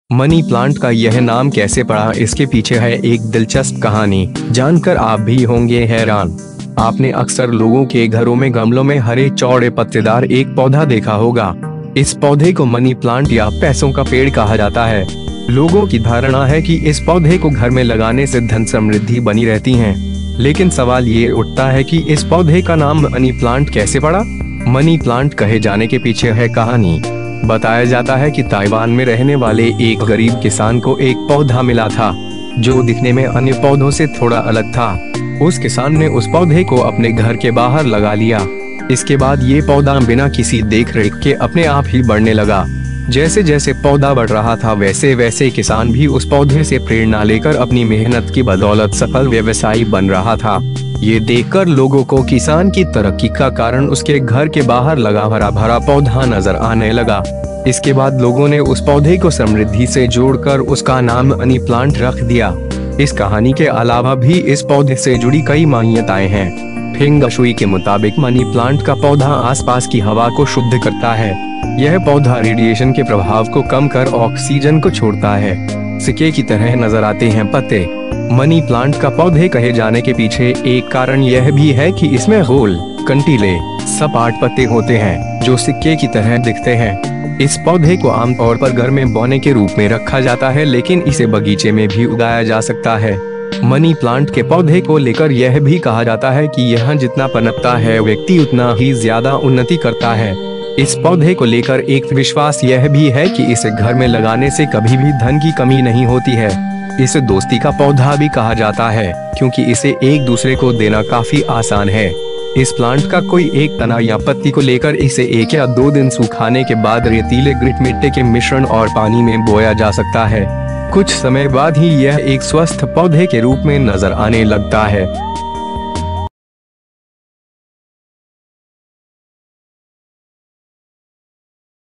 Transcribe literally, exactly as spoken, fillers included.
Money plant का यह नाम कैसे पड़ा, इसके पीछे है एक दिलचस्प कहानी। जानकर आप भी होंगे हैरान। आपने अक्सर लोगों के घरों में गमलों में हरे चौड़े पत्तेदार एक पौधा देखा होगा। इस पौधे को मनी प्लांट या पैसों का पेड़ कहा जाता है। लोगों की धारणा है कि इस पौधे को घर में लगाने से धन समृद्धि बनी रहती है। लेकिन सवाल ये उठता है कि इस पौधे का नाम मनी प्लांट कैसे पड़ा। मनी प्लांट कहे जाने के पीछे है कहानी। बताया जाता है कि ताइवान में रहने वाले एक गरीब किसान को एक पौधा मिला था जो दिखने में अन्य पौधों से थोड़ा अलग था। उस किसान ने उस पौधे को अपने घर के बाहर लगा लिया। इसके बाद ये पौधा बिना किसी देखरेख के अपने आप ही बढ़ने लगा। जैसे जैसे पौधा बढ़ रहा था वैसे वैसे किसान भी उस पौधे से प्रेरणा लेकर अपनी मेहनत की बदौलत सफल व्यवसायी बन रहा था। ये देखकर लोगों को किसान की तरक्की का कारण उसके घर के बाहर लगा हरा भरा पौधा नजर आने लगा। इसके बाद लोगों ने उस पौधे को समृद्धि से जोड़कर उसका नाम मनी प्लांट रख दिया। इस कहानी के अलावा भी इस पौधे से जुड़ी कई मान्यताएं हैं। फेंग शुई के मुताबिक मनी प्लांट का पौधा आसपास की हवा को शुद्ध करता है। यह पौधा रेडिएशन के प्रभाव को कम कर ऑक्सीजन को छोड़ता है। सिक्के की तरह नजर आते हैं पत्ते। मनी प्लांट का पौधे कहे जाने के पीछे एक कारण यह भी है कि इसमें गोल, कंटीले, सपाट पत्ते होते हैं जो सिक्के की तरह दिखते हैं। इस पौधे को आमतौर पर घर में बौने के रूप में रखा जाता है, लेकिन इसे बगीचे में भी उगाया जा सकता है। मनी प्लांट के पौधे को लेकर यह भी कहा जाता है कि यह जितना पनपता है व्यक्ति उतना ही ज्यादा उन्नति करता है। इस पौधे को लेकर एक विश्वास यह भी है कि इसे घर में लगाने से कभी भी धन की कमी नहीं होती है। इसे दोस्ती का पौधा भी कहा जाता है क्योंकि इसे एक दूसरे को देना काफी आसान है। इस प्लांट का कोई एक तना या पत्ती को लेकर इसे एक या दो दिन सुखाने के बाद रेतीले ग्रिट मिट्टी के मिश्रण और पानी में बोया जा सकता है। कुछ समय बाद ही यह एक स्वस्थ पौधे के रूप में नजर आने लगता है।